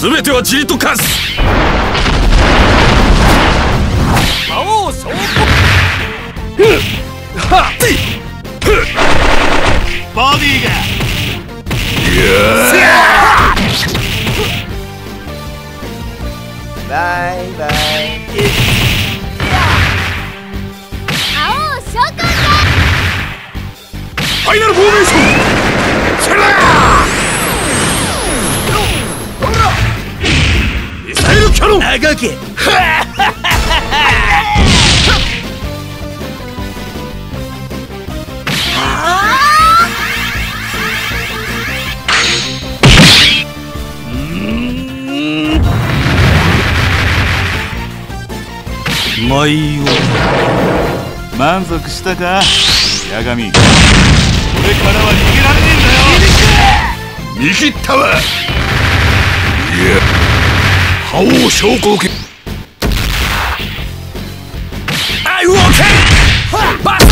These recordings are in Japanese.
全てはじりと化す。 魔王昇降。ボディが。 バイバイ。 青召喚だ。 ファイナルフォーメーション。チェラーミサイルキャノン。 あがけ。 まいよ。 満足したか八神。これからは逃げられねえんだよ。 見切ったわ。いや覇王昇降機。アイウォーケンバス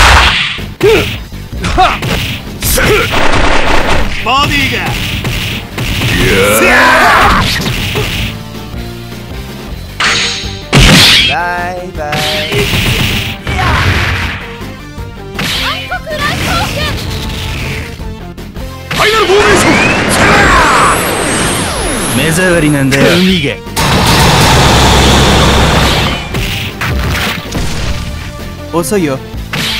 ターボディが。 バイバイ。 暗黒乱闘剣。 ファイナルフォーメーション。 目障りなんだよ。海が。遅いよ。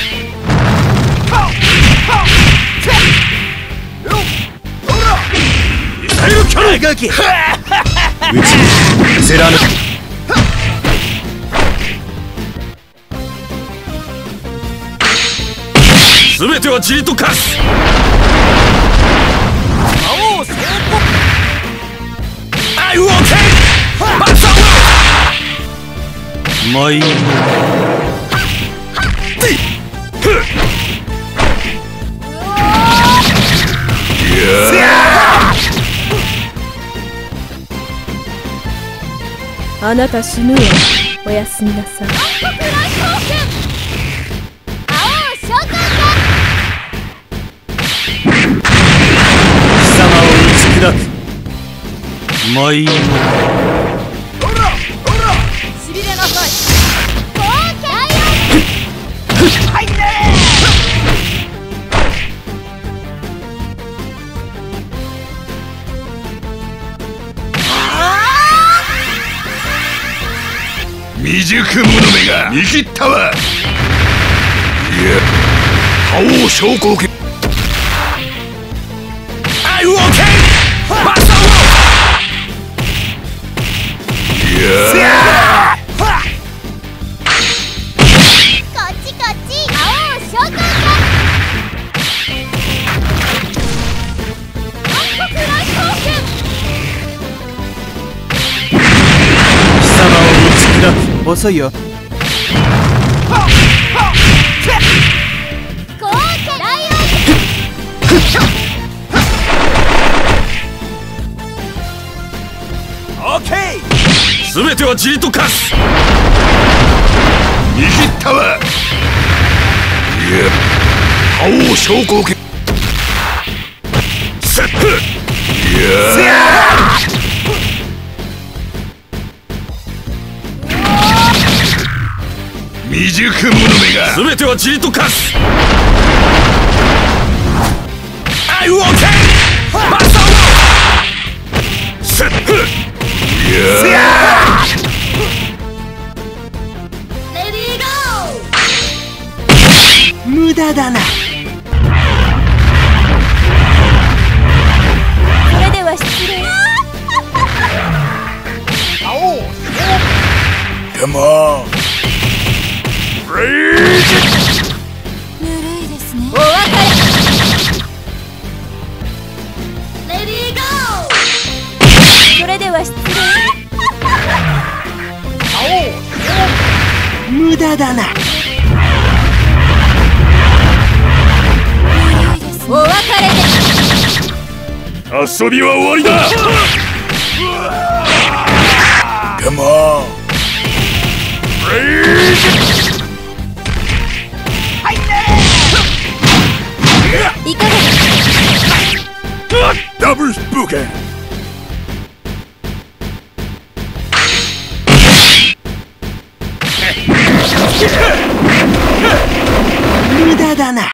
ミサイルキャノン。 あがけ。 うち見せられない。全てはじりと化す。 魔王昇降。 アイウォーケンバスターまいよ。 あなた死ぬよ。おやすみなさい。 暗黒乱闘剣。青召喚だ。 貴様を打ち砕く。まいよ。 しびれなさい。ゴーキャイアン。 はいね未熟者めが見切ったわ。いや覇王昇降機。アイウォーケンバスターこっちこっち。青召喚だ。暗黒乱闘剣。 貴様を打ち砕く。 遅いよ。 ゴーキャライオッケー。 全てはじりと化す。見切ったわ。いや覇王昇降機。セット。いや未熟者めが全てはじりと化す。アイウォーケンバスターセット。いやレディーゴー。 無駄だな。 それでは失礼。 Come on。 ぬるいですね。お別れ。レディーゴー。 それでは失礼。 無駄だな。 お別れで。 遊びは終わりだ。Come on。 いかがですか。 ダブルスプーケン。 だな。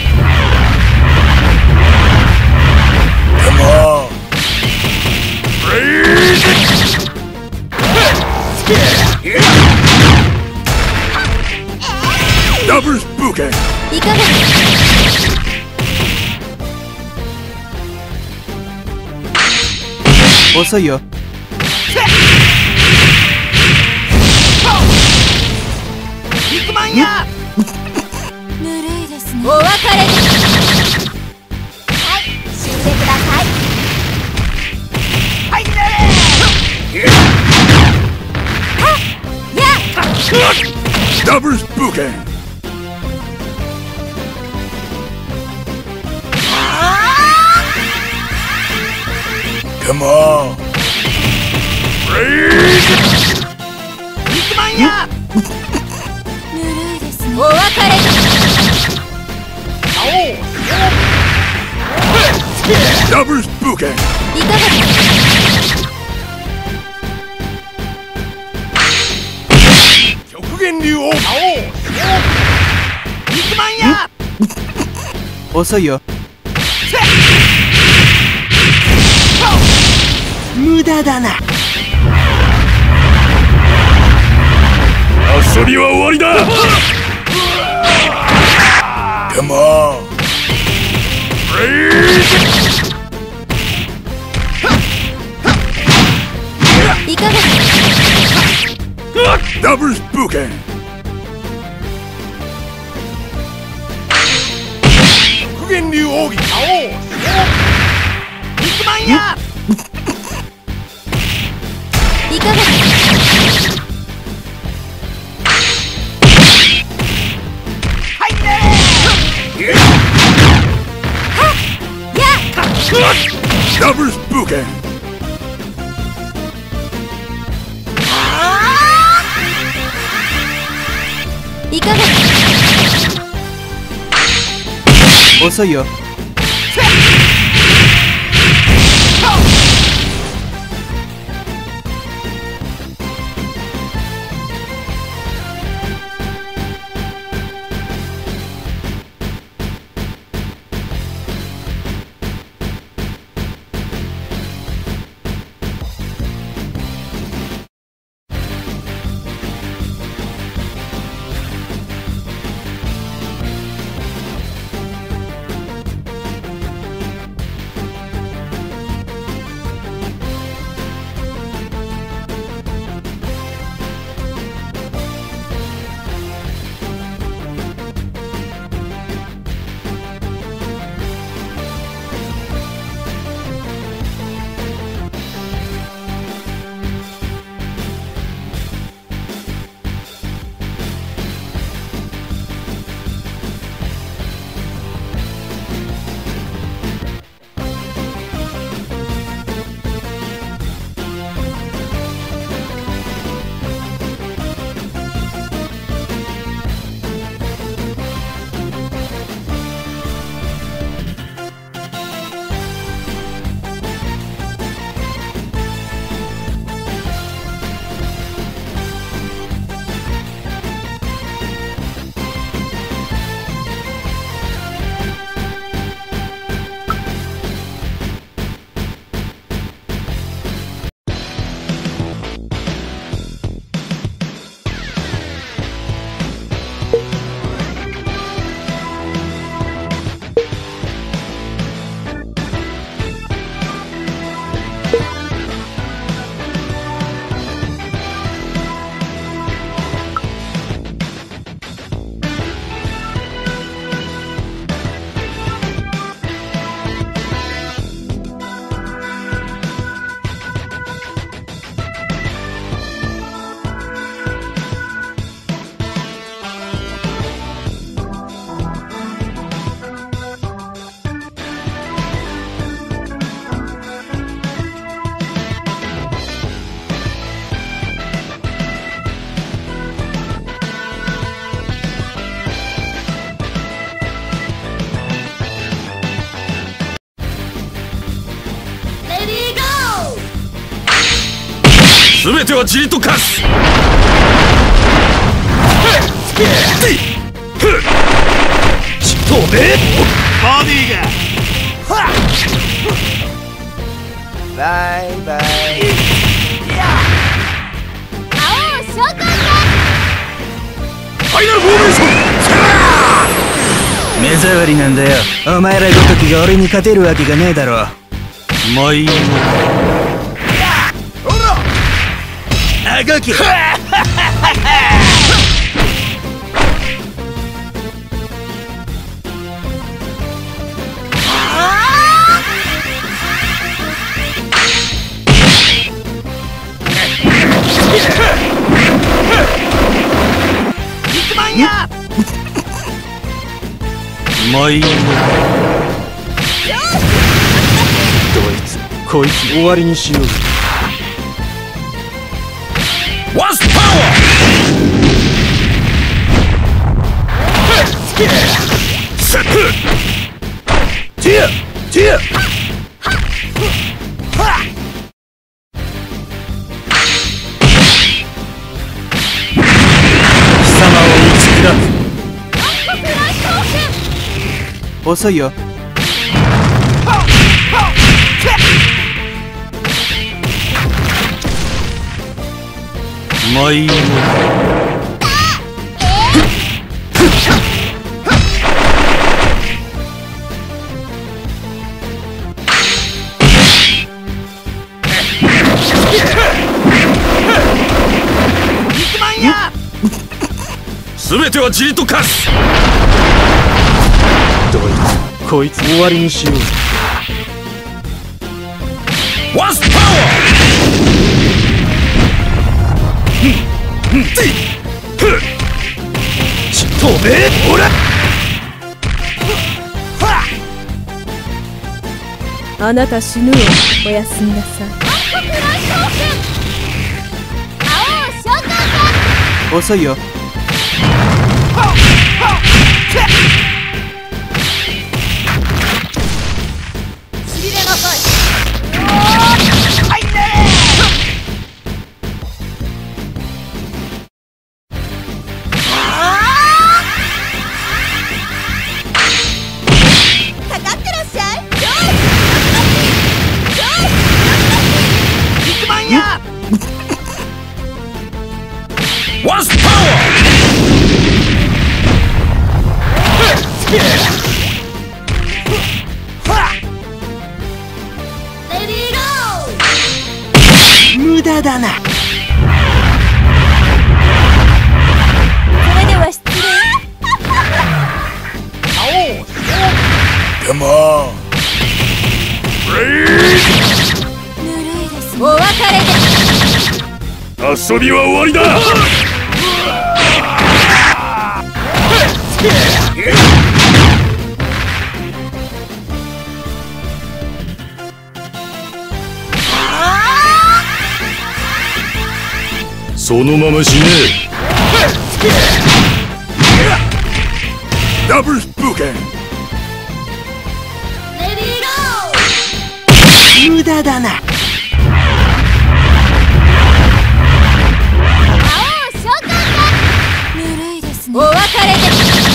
ダブルスプーケン。 いかがですか。 遅いよ。肉まんや。 ぬるいですね。お別れです。はい、死んでください。はい、なれ。はっ、やっ。 ダブルスプーケン。Come on! Rage! 肉まんや。 ぬるいですね。お別れです。 ダブルスプーケン。 いかがですか。 極限流を。 肉まんや。遅いよ。無駄だな。 遊びは終わりだ。Come on! Rage! いかがですダブルスプーケン。極限流奥義。 肉まんや。 いかがですか。 はいね。 はっ、やっ。 ダブルスプーケン。 いかがですか。 遅いよ。 全てはじりと化す。 飛べボディがバイバイ。 青召喚だ。 ファイナルフォーメーション。 目障りなんだよ。お前らごときが俺に勝てるわけがねえだろ。もういいよ。ほらあがき肉まんやもういいよ。どいつこいつ終わりにしよう。 ワンスパワーセットティアティア貴様を打ち砕く。遅いよ。もういいよ。 肉まんや全てはじりと化す。 どいつこいつ終わりにしよう。 ワンスパワー飛べほらあなた死ぬよ。おやすみなさい。 青召喚だ。 遅いよ。 しびれなさい。かかってらっしゃい。 肉まんやワンスパワレディーゴー。 無駄だな。 それでは失礼。 カモンぬるいですね。お別れで。 遊びは終わりだそのまま死ねダブルスプーケンレディーゴー。 無駄だな。 青召喚だ。ぬるいですね。お別れで。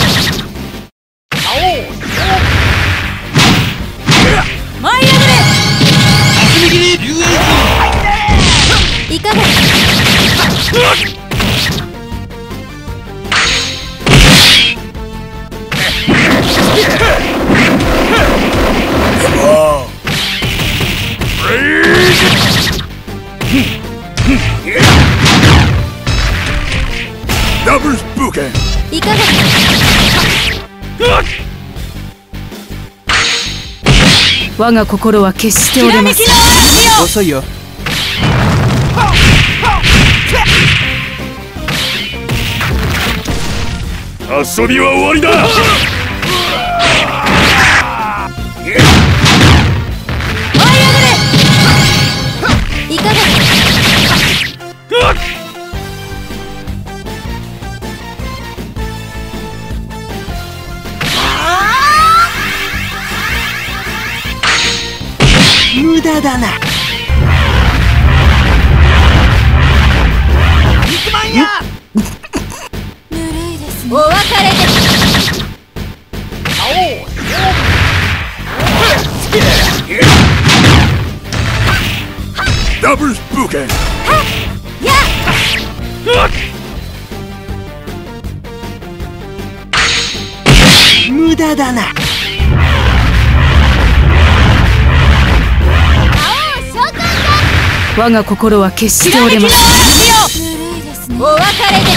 舞い上がれ。いかがダブルスプーケンいかが我が心は決して折れません。 遅いよ。 遊びは終わりだいかが無駄だな。 肉まんやぬるいですね。お別れで。 ダブルスプーケン。 や無駄だな。 我が心は決して折れません。 ぬるいですね。お別れです。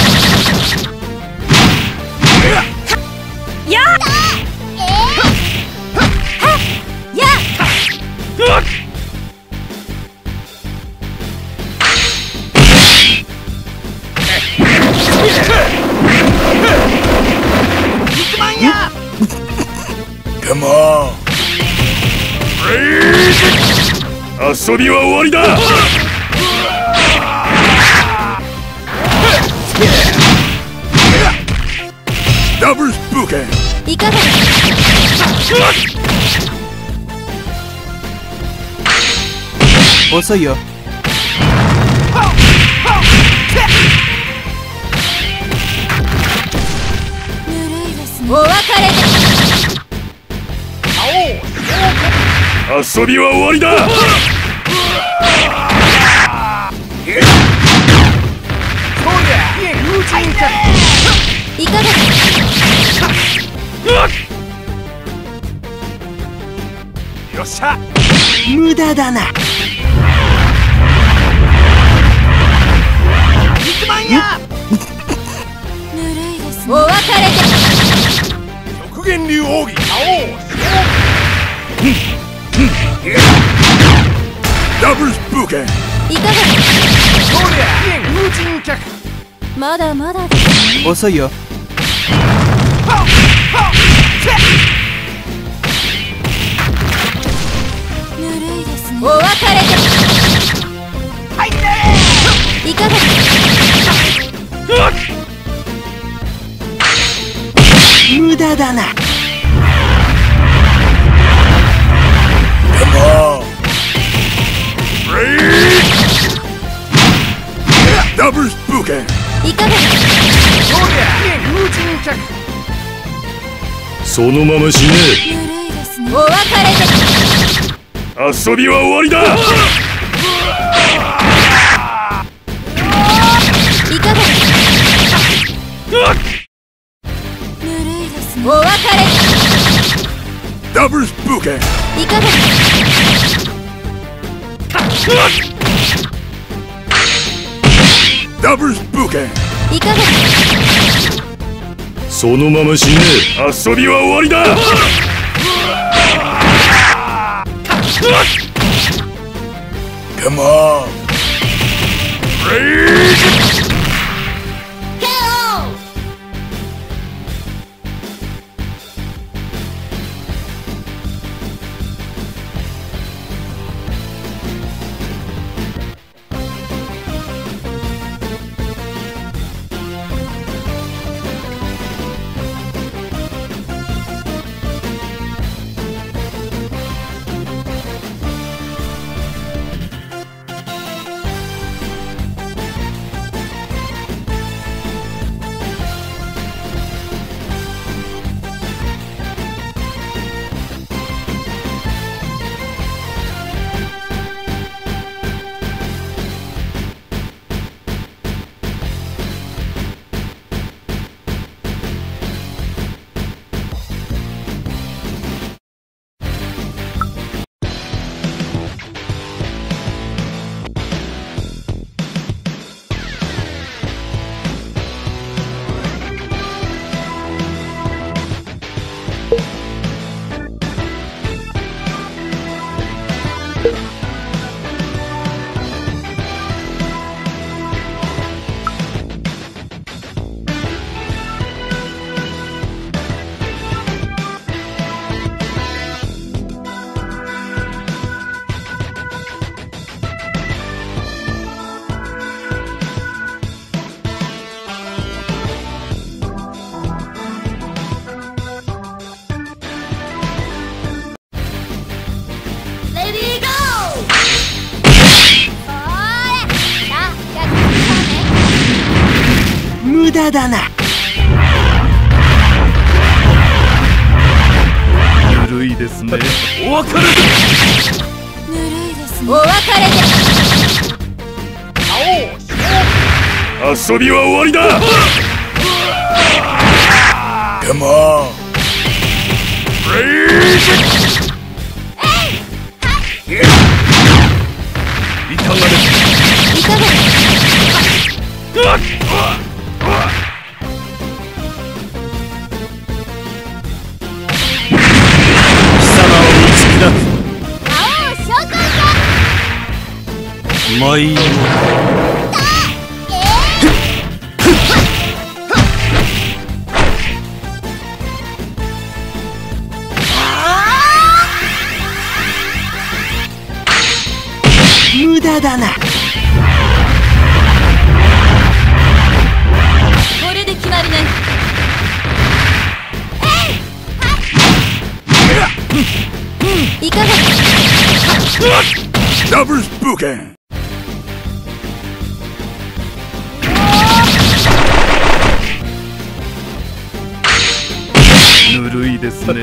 やカモン。遊びは終わりだ。ダブルスプーケン。 いかがですか。 遅いよ。 ぬるいですね。お別れです。 遊びは終わりだ。 いかがですか。 よっしゃ。 無駄だな。 ぬるいですね。お別れです。 極限流奥義。ダブルスプーケン。 いかがですか。まだまだですね。 遅いよ。 ぬるいですね。お別れです。いかがですか。 無駄だな。 ダブルスプーケン。 いかがですか。 そのまま死ね。 ぬるいですね。お別れです。 遊びは終わりだ。 いかがですか。ぬるいですね。お別れです。 ダブルスプーケン。 いかがですか。 ダブルスプーケン。 いかがですか。 そのまま死ね。遊びは終わりだ。カモン。 無駄だな。 ぬるいですね。 お別れだ。 ぬるいですね。お別れです。 遊びは終わりだ。Come on。いかがです。 いかがです。 もういいも無駄だな。 これで決まりね。いかがです。 ダブルスプーケン。 ぬるいですね。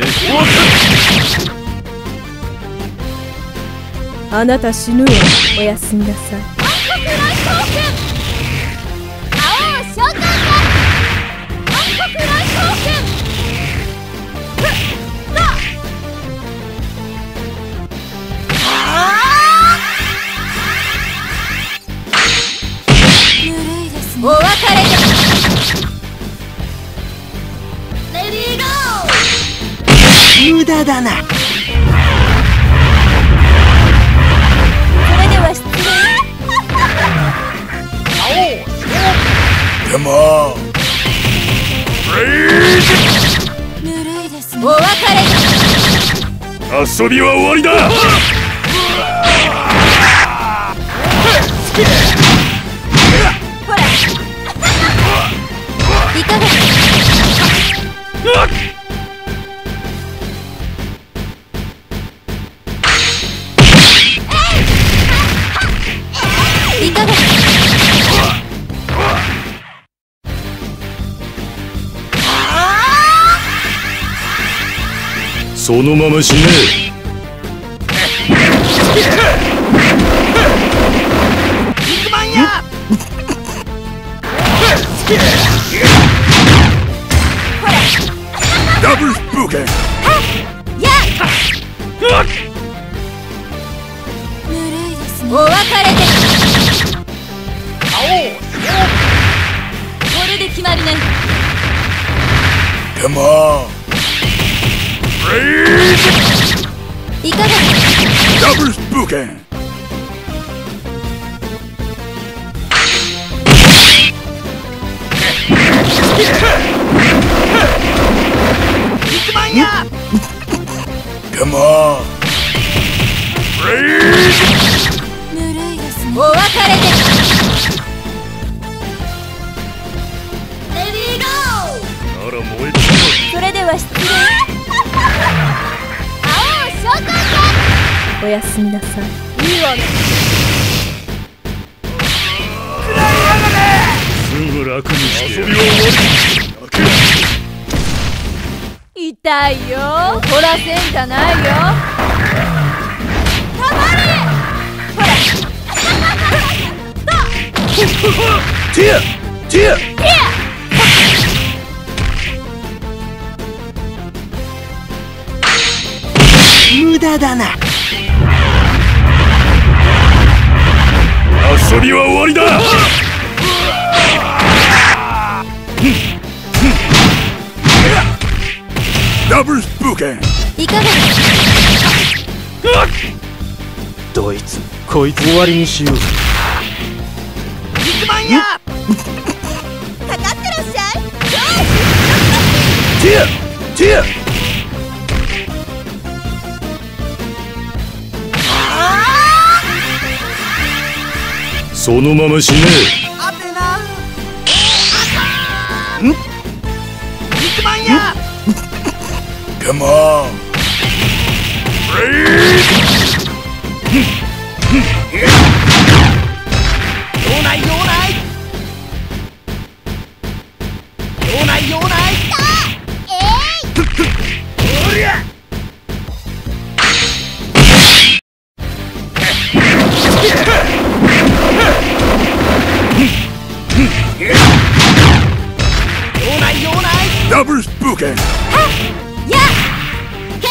あなた死ぬよ。おやすみなさい。 お別れです。レディーゴー。 無駄だな。 それでは失礼。 Come on。 ぬるいですね。お別れです。 遊びは終わりだ。 ほら。いかがですか。いかがですか。 そのまま死ね。 肉まんや。 ダブルスプーケン。 やっ。ぬるいですね。お別れです。これで決まりね。 Come on。 いかがですか。 ダブルスプーケン。 肉まんや。 Come on。 ぬるいですね。お別れです。レディーゴなら燃えー。それでは失礼。青召喚だ。 おやすみなさい。 いいわね。 すぐ楽にして遊びは終わり。 痛いよ。怒らせんじゃないよ。たまれ。ほら。 ティアティア。 無駄だな。 遊びは終わりだ。ダブルスプーケン。 いかがですか。 どいつこいつ終わりにしよう。肉まんや。 かかってらっしゃい。 ティアティア。そのまま死ね。 あてな。肉まんや。 Come on。 用ない用ない用ない用ない。 おりゃ。 やっ KO。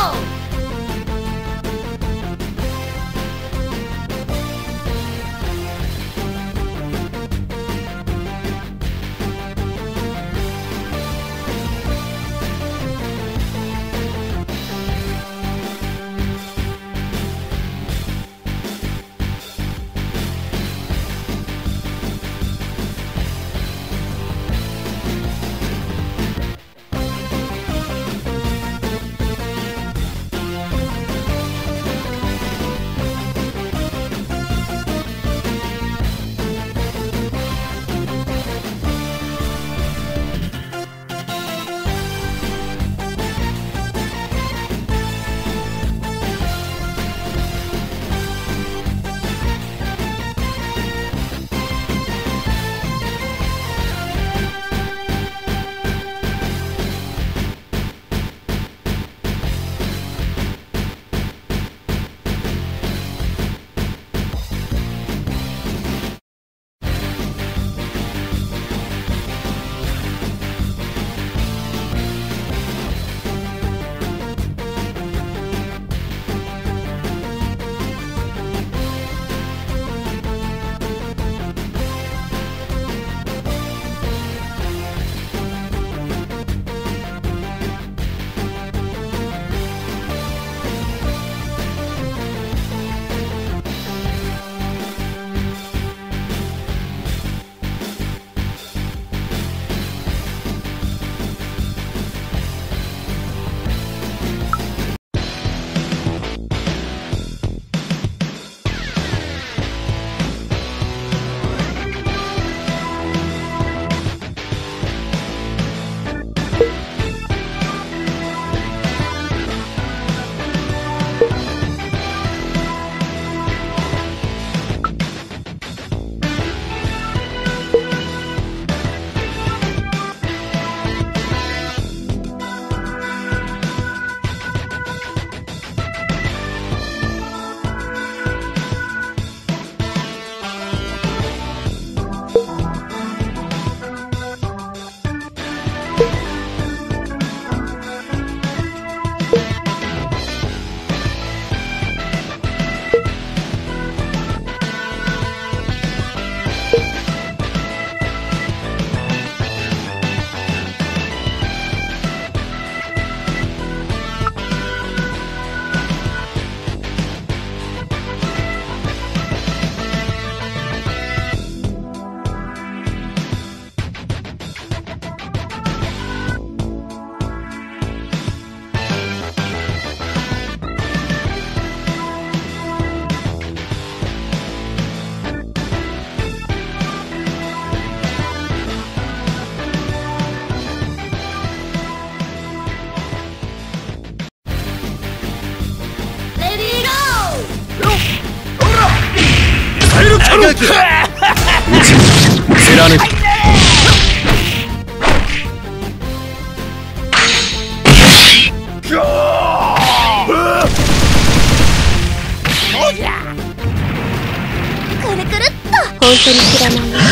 うちに貫く。 くるくるっと。 本当に知らないよ。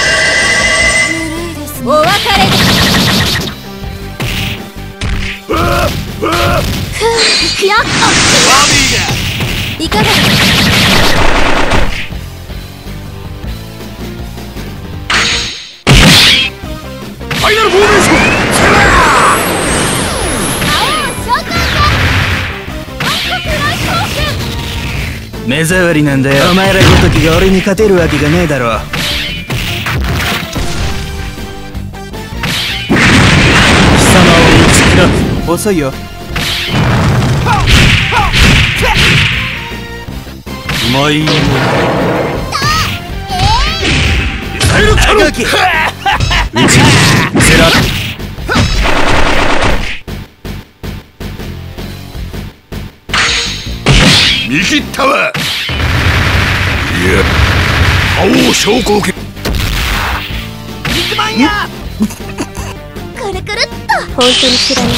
お別れです。ふやっといかがですか。 ファイナルフォーメーション。 目障りなんだよ。お前らごときが俺に勝てるわけがねえだろ。貴様を打ち砕く。遅いよ。もういいよ。赤きうちに貫く。 見切ったわ。いや、覇王昇降権。肉まんや。 くるくるっと。 本当に知らない。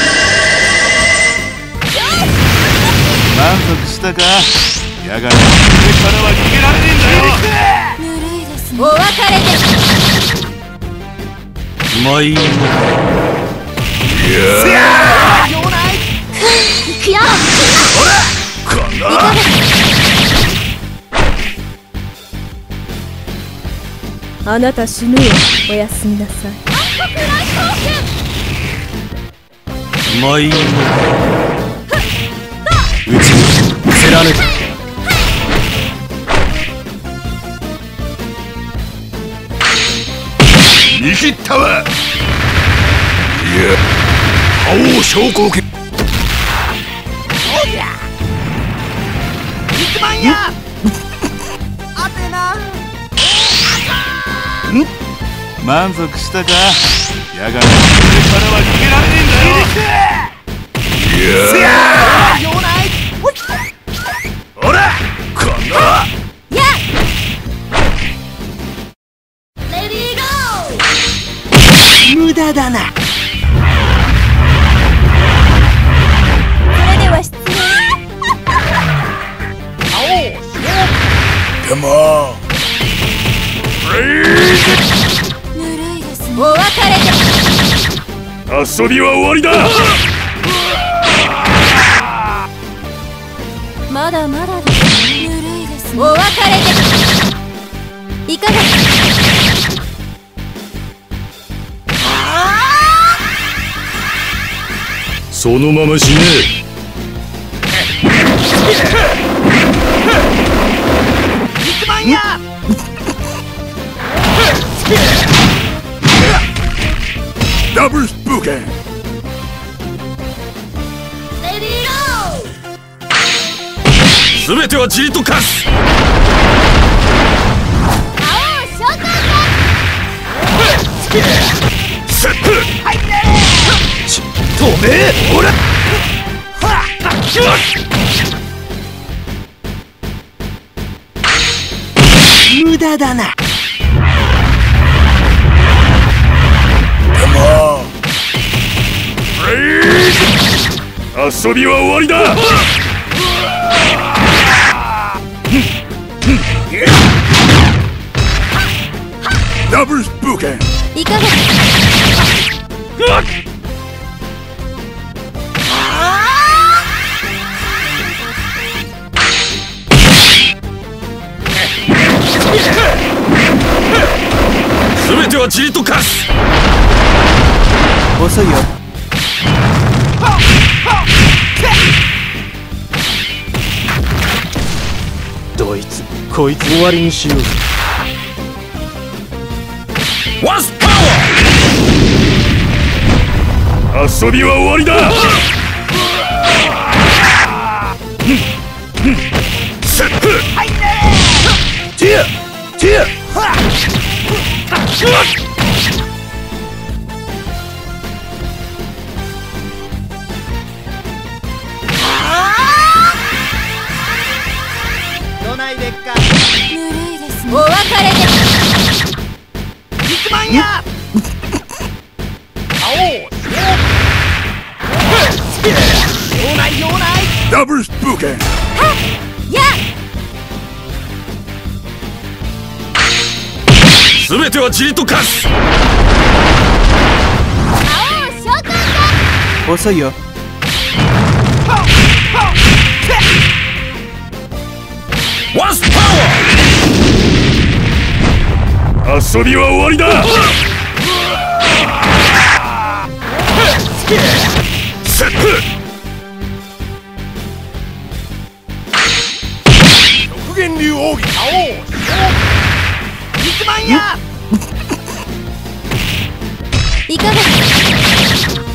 満足したか。やがて上からは逃げられねえんだよ。 ぬるいですね。お別れです。 もういいよ。 行くよ。 あなた死ぬよ。おやすみなさい。 もういいのうちに貫く。 見切ったわ。いや、覇王昇降権。 肉まんやアテナ満足したか。ヤガミ、俺からは逃げられねえんだよ。 ほら、このやレディーゴー。 無駄だな。 それでは失礼。 カモン。 ぬるいですね。お別れで。 遊びは終わりだ。 まだまだですね。ぬるいですね。お別れで。いかがですか。 そのまま死ね。 肉まんやダブルスプーケン。 レディーゴー。 全てはじりと化す。 覇王召喚だ。 セット。止め。ほら。 無駄だな。 遊びは終わりだ。ダブルスプーケン。 いかがですか。 全てはじりと化す。 遅いよ。どいつこいつ終わりにしよう。 ワンスパワー。遊びは終わりだ。セット。ティアティア。 どないでっか。 ぬるいですね。お別れで。 肉まんやダブルスプーケン。 や全てはじりと化す。 覇王召喚だ。 遅いよ。 ワンスパワー。遊びは終わりだ。セット。極限流奥義。 肉まんやいかがですか。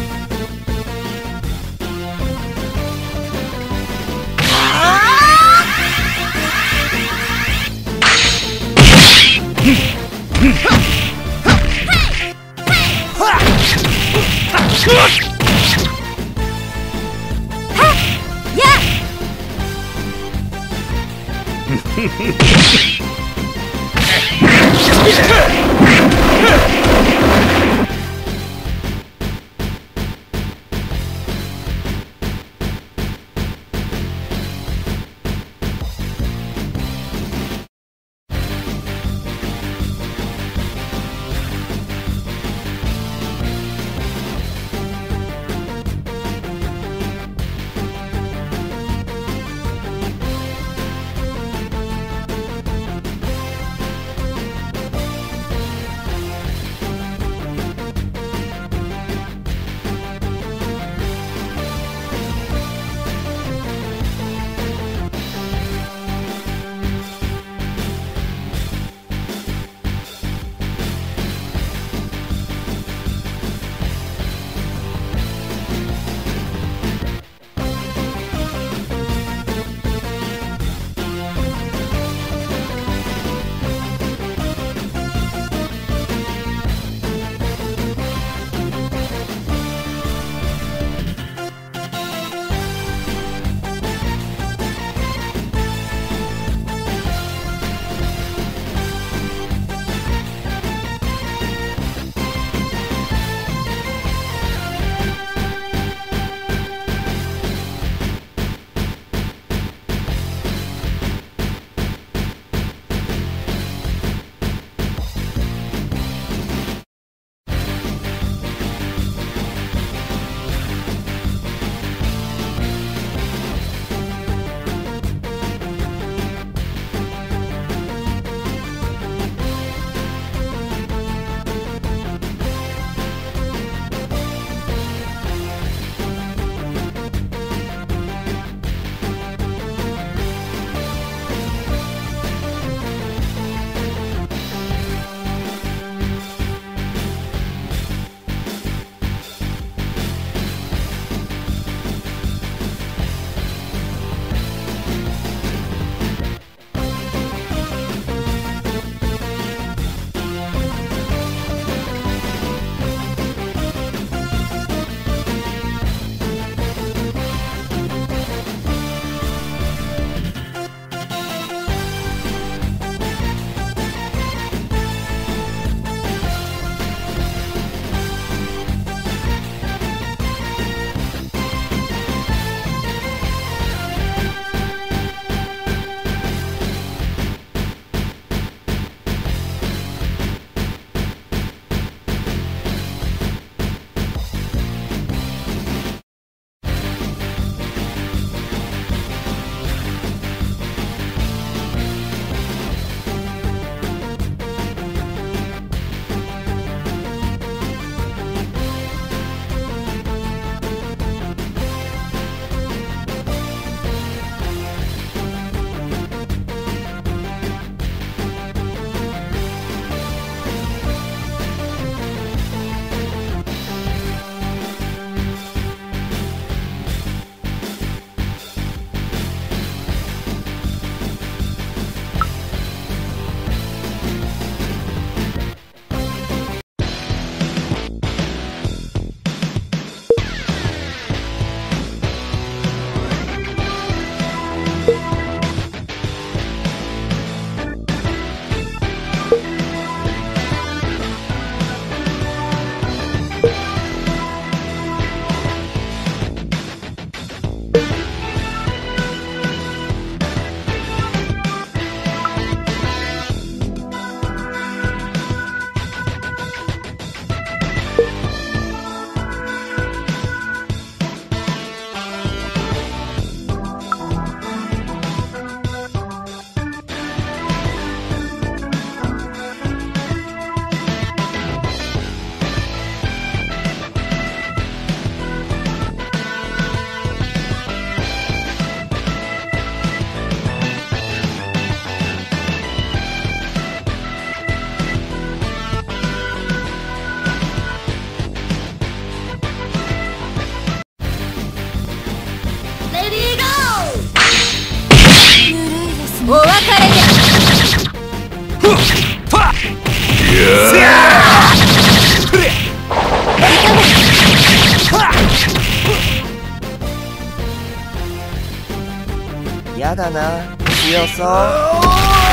やだな、強そう。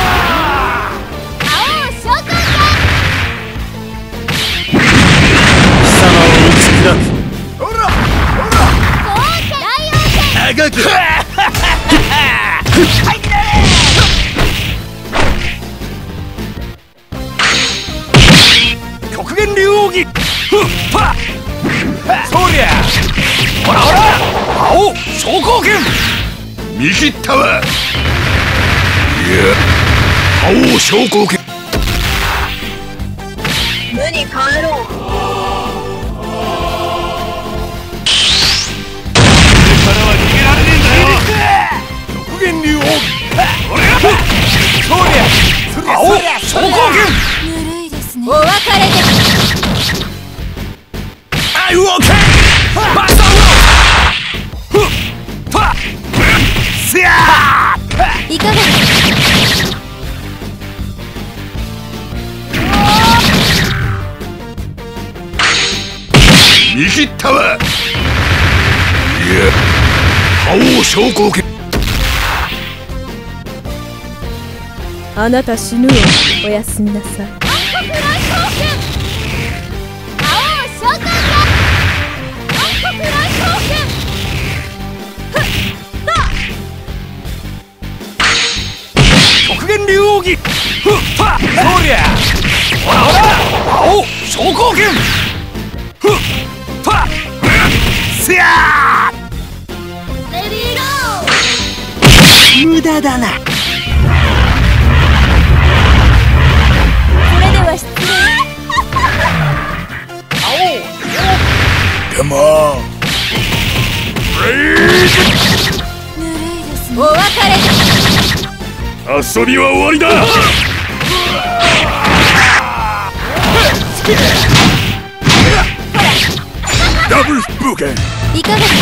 貴様を打ち砕く。あがく極限竜奥義。そりゃほらほら、青昇降拳。見切ったわ。いや、青昇降拳。 無に帰ろう。 からは逃げられねえんだよ。 極限竜王。俺がそりゃ青昇降拳。 ぬるいですね。お別れです。 I will take my sorrow。せやー。 いかがですか。 見切ったわ。いや、覇王昇降拳。 あなた死ぬよ。おやすみなさい。 極限竜奥義。そりゃほらほら、青昇降拳。せやー。 レディーゴー。 無駄だな。 それでは失礼。 Come on。 ぬるいですね。お別れです。 遊びは終わりだ。ダブルブーケン。 いかがです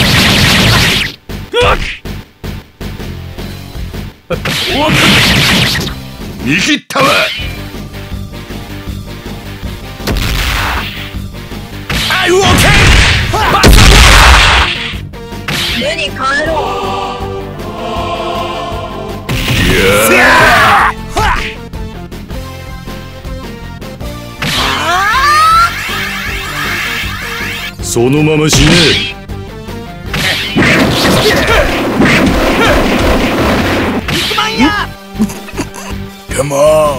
か。 見切ったわ。I will take my sorrow。 無に帰ろう。 そのまま死ね。 肉まんや。 Come on。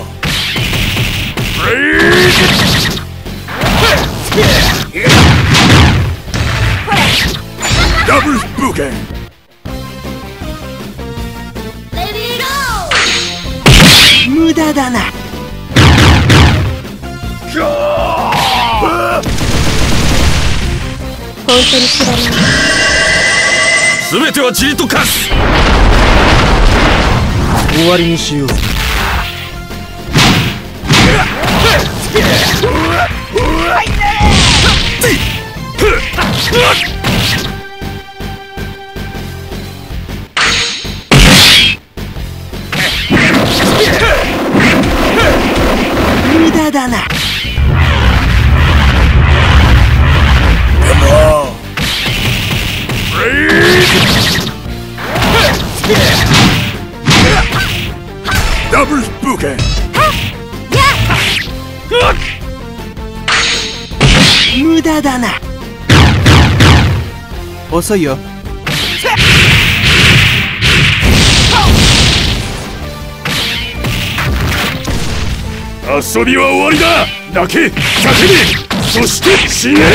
ダブルブーケン。 レディーゴー。 無駄だな。 本当に知らない。 全ては塵と化す。 終わりにしよう。無駄だな。 ダブルブーケン。 無駄だな。遅いよ。 遊びは終わりだ。泣け、叫び、そして死ね。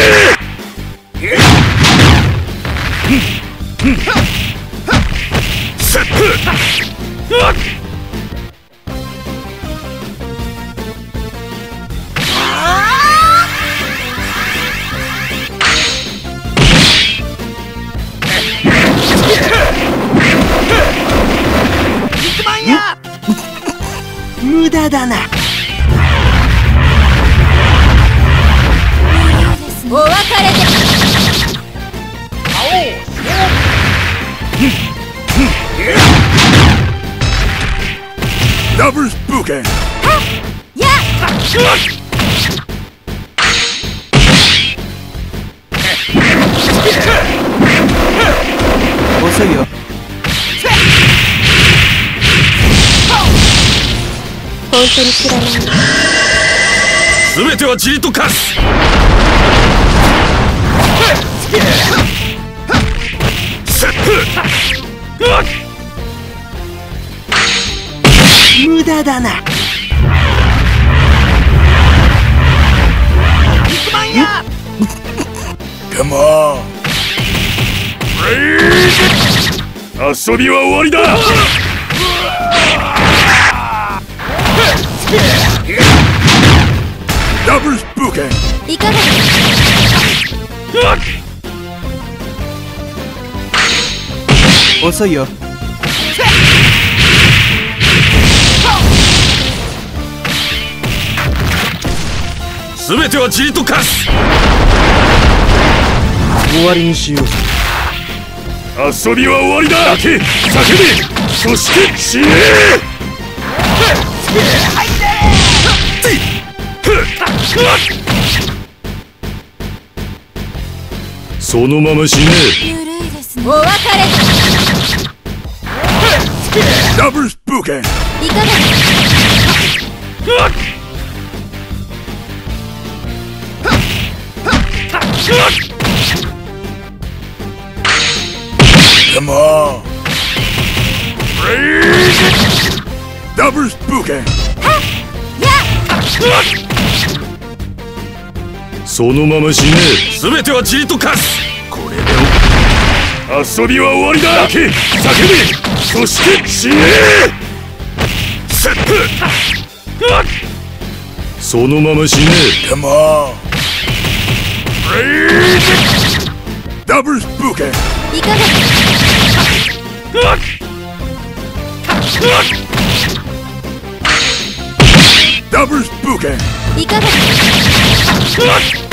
肉まんや。無駄だな。 お別れです。 ダブルブーケン。 や遅いよ。 本当に知らない。 全ては塵と化す。 無駄だな。 カモン。遊びは終わりだ。ダブルスプーケン。 いかが遅いよ。 全ては塵と化す。 終わりにしよう。 遊びは終わりだ。叫べ、そして死ね。そのまま死ね。 ぬるいですね。お別れダブルスプーケン。 いかがカモン。ダブルスプーケン。そのまま死ね。全ては塵と化す。これで遊びは終わりだ。叫べ、そして死ね。そのまま死ね。カモン。ダブルスプーケン。 いかがダブルスプーケン。 いかが